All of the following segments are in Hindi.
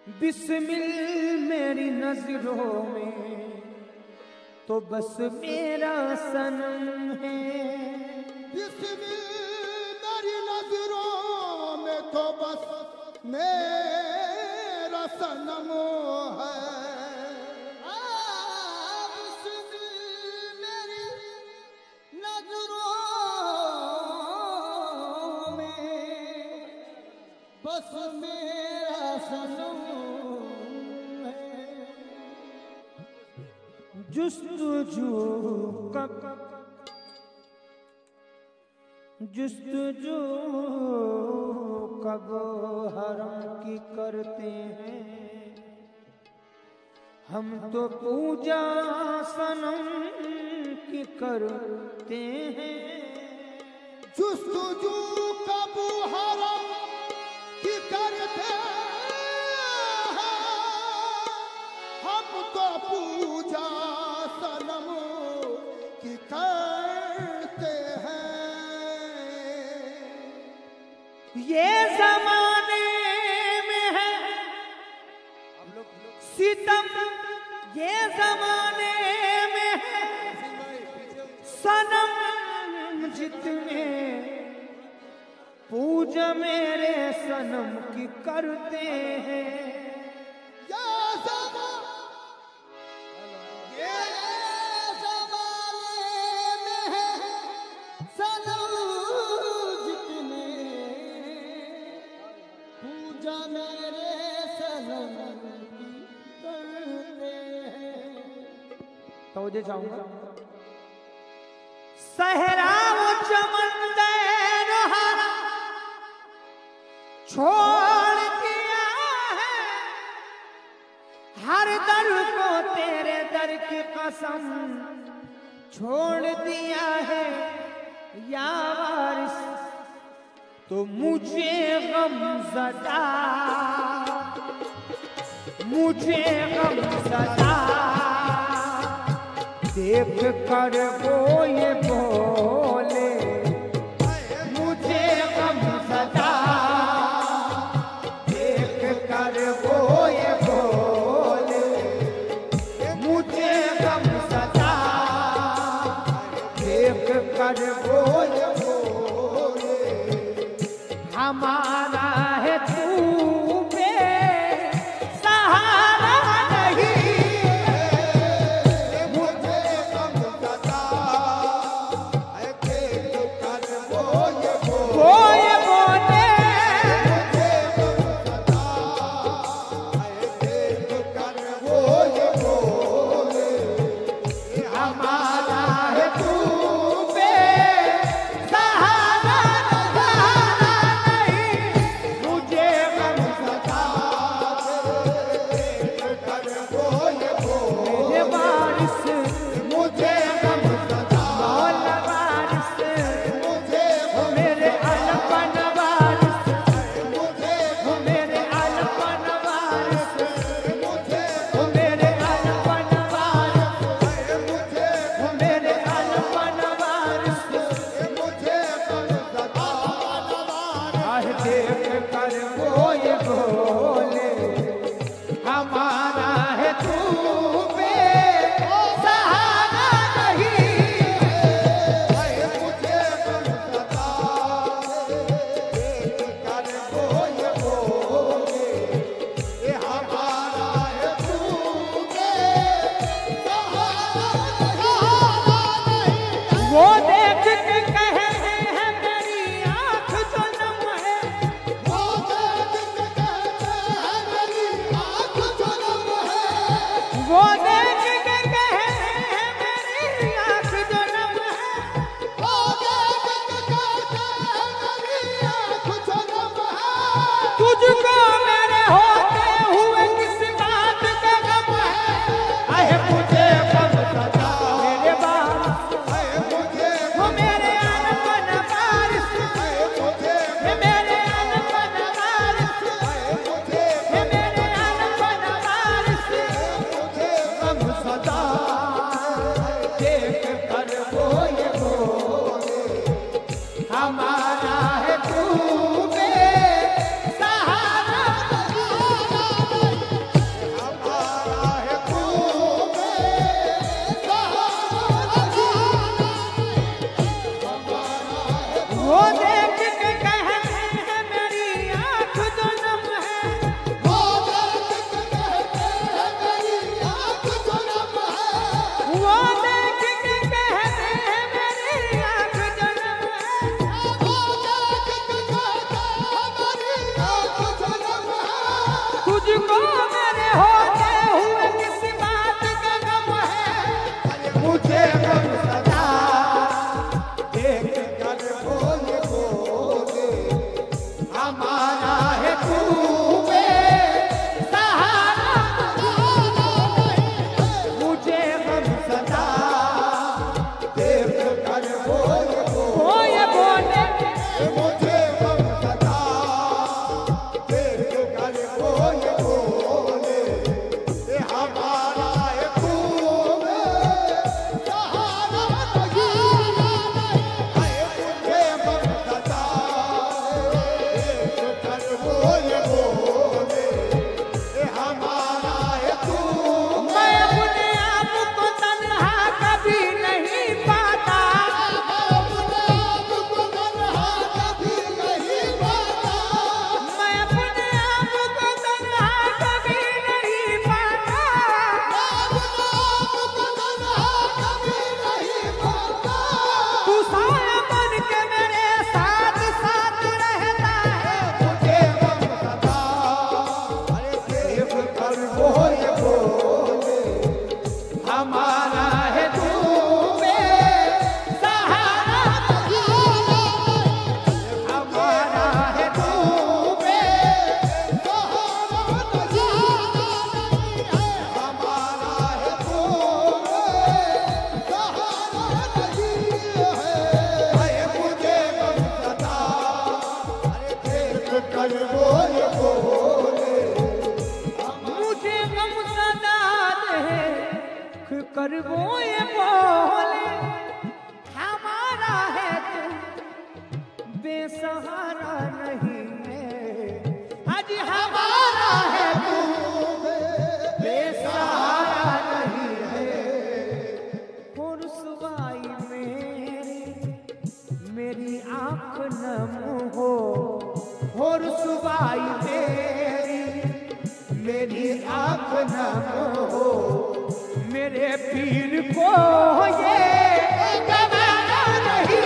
बिस्मिल मेरी नजरों में तो बस मेरा सनम है। बिस्मिल मेरी नजरों में तो बस मेरा सनम है। बिस्मिल मेरी नजरों में बस मेरा सनम है। जुस्तजू कब हरम की करते हैं, हम तो पूजा सनम की करते हैं। जुस्तजू कब हरम की करते हैं, हम तो पूजा सनम की करते हैं। ये जमाने में है सितम, ये जमाने में है सनम जितने पूजा मेरे सनम की करते हैं। तो मुझे चाहूंगा सहरा वो चमन दे हरा छोड़ दिया है, हर दर को तेरे दर की कसम छोड़ दिया है। या वारिस तो मुझे गम ज़दा, मुझे गम ज़दा देख कर वो ये बोले, मुझे गम ज़दा देख कर वो ये बोले, मुझे गम ज़दा देख कर वो ये बोले। हमारा है तू सहारा नहीं, कर वो ये बोले हमारा है तू। मैं अपने आप को तन्हा कभी नहीं पाता, अपने आप को तन्हा कभी नहीं पाता। मैं अपने आप को तन्हा कभी नहीं पाता। अपने आप को तन्हा कभी नहीं पाता। तू साया बन के मेरे साथ साथ रहता है, मुझे गम सता अरे देख कर वो ये बोले हमारा है तू बेसहारा, हमारा है तू मुझे गम सदा देख कर वो ये बोले हमारा है तू बेसहारा नहीं है, आज हमारा है तू बेसहारा नहीं है। हो रुसवाई मेरी आंख नम हो रुसवाई मेरी आंख नम हो, मेरे पीर को ये गवारा नहीं,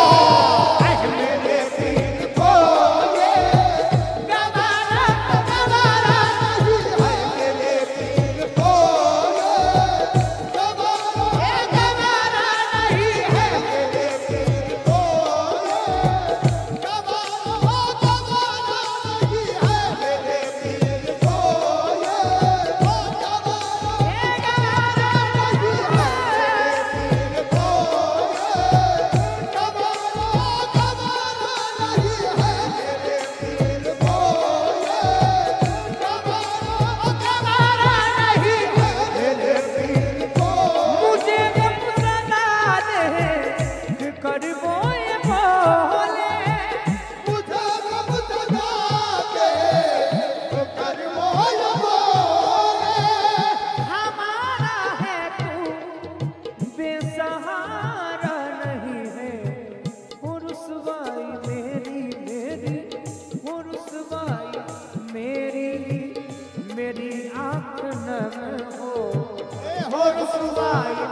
मेरे पीर को ये गवारा नहीं, मेरे पीर को ये गवारा नहीं है, मेरे पीर को मुझे गम सदा देख कर वो ये बोले हमारा है तू बेसहारा नहीं है। हो रुसवाई मेरी हो रुसवाई मेरी आंख नम हो रुसवाई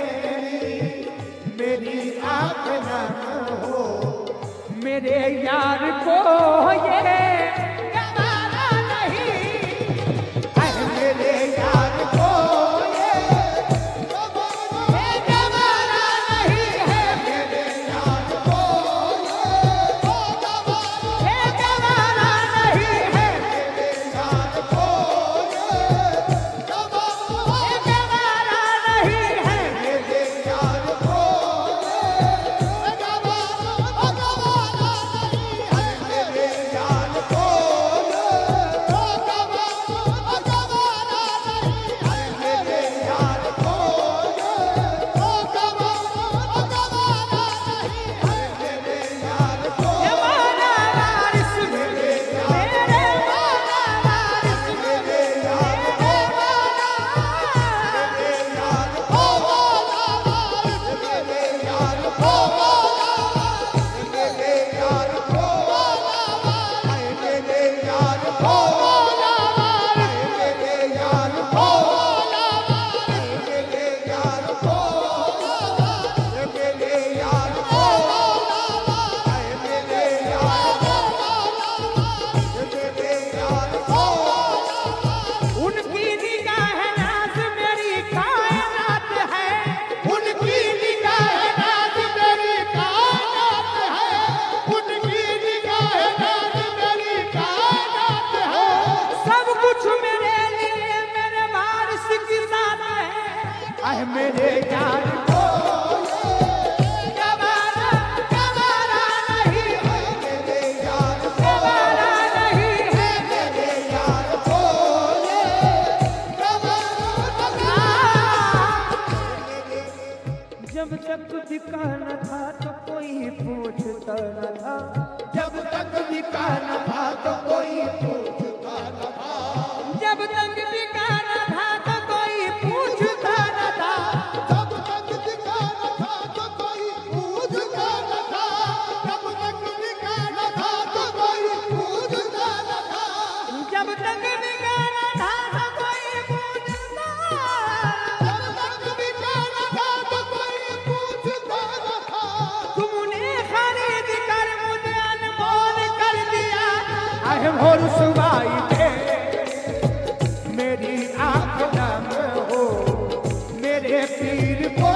मेरी आंख नम हो, मेरे यार को ये गवारा नहीं, मेरे यार को ये गवारा नहीं है, मेरे यार को ये गवारा नहीं है, मेरे यार को ये गवारा नहीं है, मेरे यार को मेरे यार को गवारा नहीं है, मेरे यार गवारा नहीं है, मेरे यार को गवारा। जब तक दिखा न था तो कोई पूछता न था, जब तक दिखा न था तो तक बिगाड़ा था तो कोई पूछता, जब तक बिगाड़ा था तो कोई पूछता न था। तुमने खरीद कर मुझे अनमोल कर दिया, आहे मोर सुबाई थे मेरी आँख नम हो, मेरे पीर को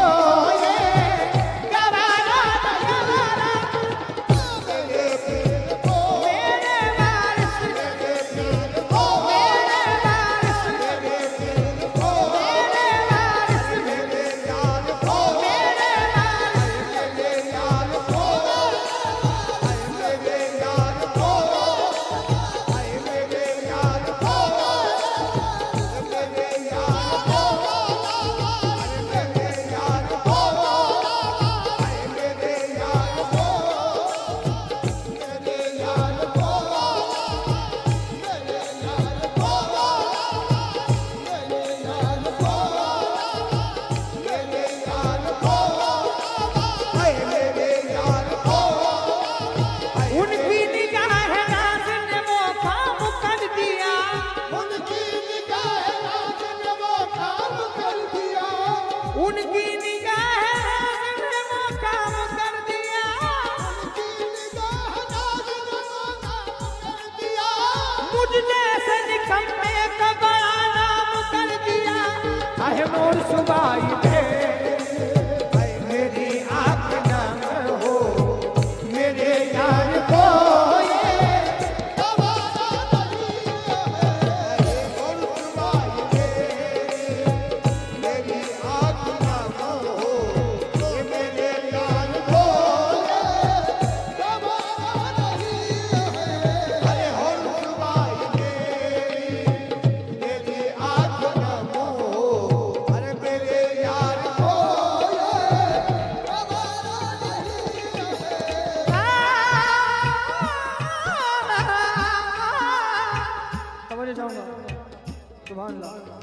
मोर सुबाई थे मेरी आँख नम हो, मेरे यार को मेरी आँख नम हो, मेरे यार को अरे होर सुबाई मेरी आँख नम हो, मेरे यार को समझ जाऊंगा। सुभान अल्लाह।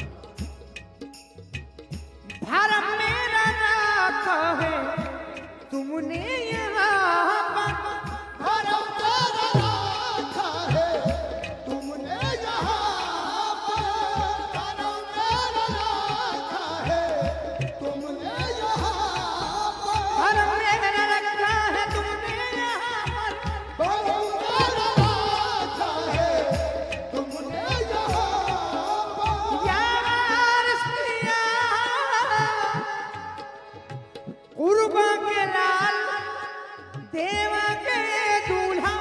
धर्म मेरा रखा है तुमने यहाँ पर, धर्म मेरा रखा है तुमने यहाँ पर, धर्म मेरा रखा है तुमने यहाँ पर, धर्म मेरा रखा है तुमने यहाँ पर, धर्म मेरा रखा है तुमने यहाँ पर। यार सिया कुर्बा के लाल देवा के दूल्हा,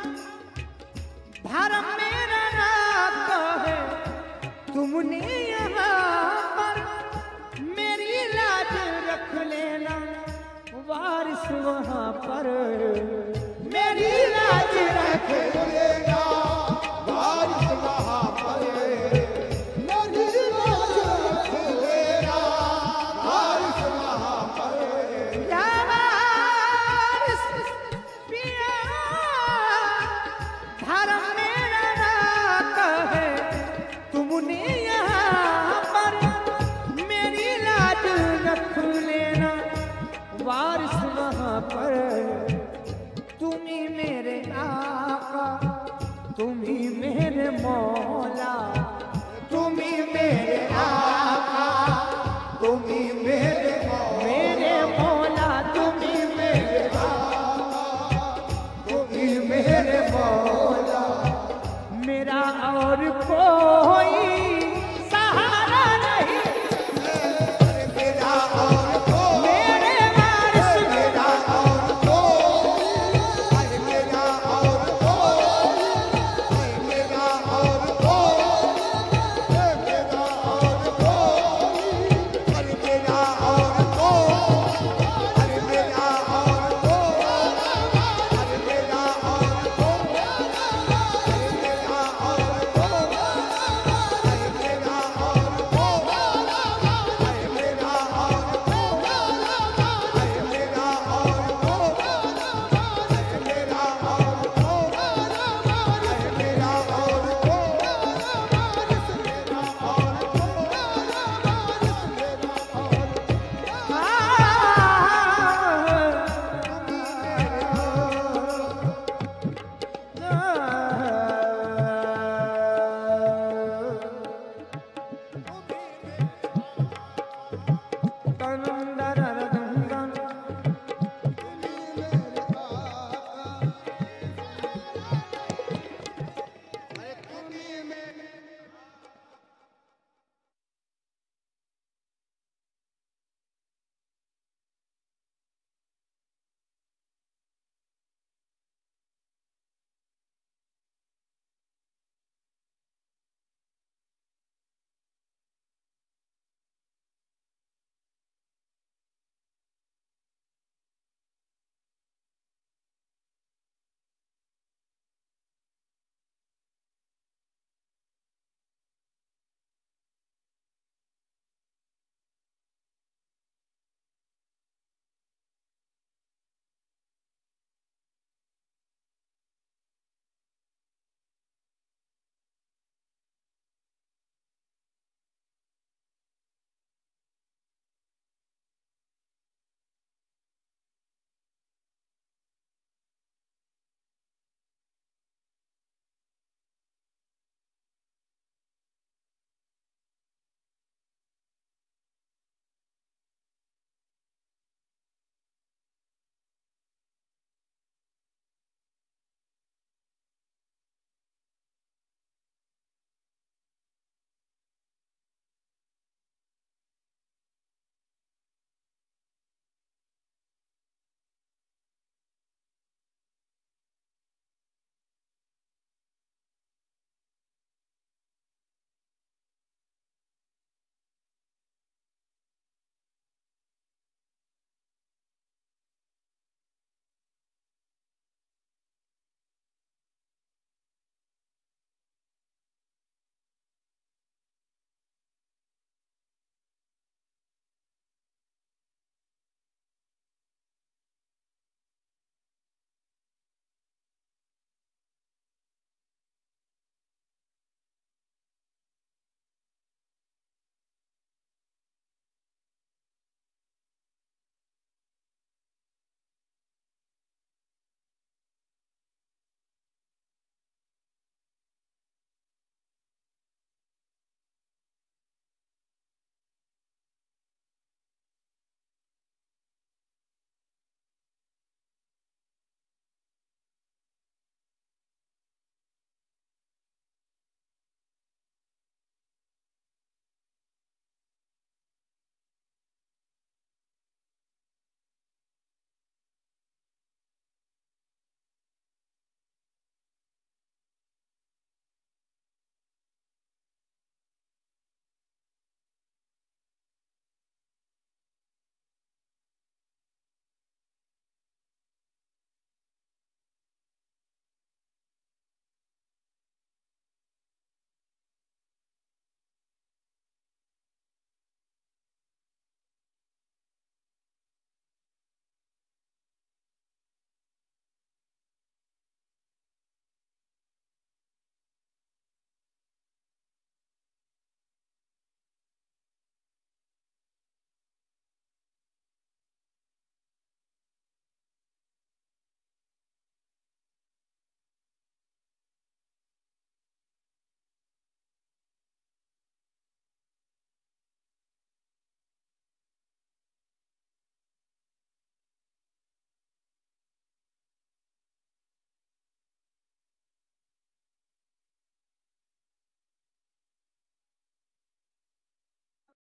धर्म मेरा नाता है तुमने यहाँ पर, मेरी लाज रख लेना वारिस वहाँ पर, मेरी लाज रख लेना वारिस वहाँ पर, मेरी लाज रख लेना वारिस वहाँ पर। यार पिया धर्म मेरा नाता है तुमने यहाँ पर, मेरी लाज रख लेना वारिस वहाँ पर। तुम ही मेरे आका, तुम ही मेरे मौला, तुम ही मेरे आका, तुम ही मेरे मौला, तुम ही मेरे आका, तुम ही मेरे मौला, मेरा और को